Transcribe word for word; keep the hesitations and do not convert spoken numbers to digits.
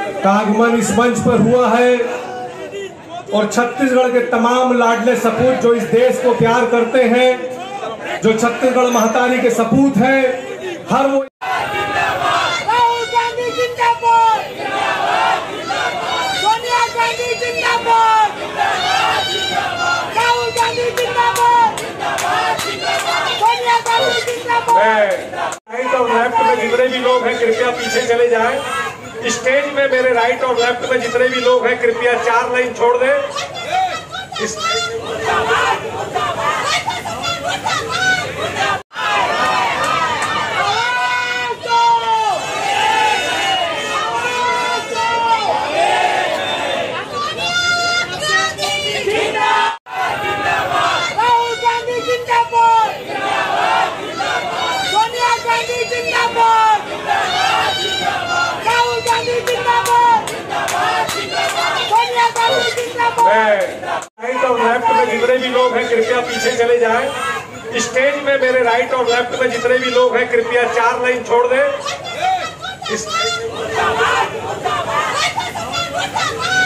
का आगमन इस मंच पर हुआ है और छत्तीसगढ़ के तमाम लाडले सपूत जो इस देश को प्यार करते हैं, जो छत्तीसगढ़ महतारी के सपूत हैं, हर वो राहुल गांधी जिंदाबाद, सोनिया गांधी जिंदाबाद, राहुल गांधी जिंदाबाद, सोनिया गांधी जिंदाबाद। राइट और लेफ्ट में जितने भी लोग हैं कृपया पीछे चले जाएं। स्टेज में मेरे राइट और लेफ्ट में जितने भी लोग हैं कृपया चार लाइन छोड़ दें। इस... राहुल गांधी जिंदाबाद, सोनिया गांधी जिंदाबाद, राहुल गांधी जिंदाबाद, सोनिया गांधी जिंदाबाद। राइट और लेफ्ट में जितने भी लोग हैं कृपया पीछे चले जाएं। स्टेज में मेरे राइट और लेफ्ट में जितने भी लोग हैं कृपया चार लाइन छोड़ दें। इस...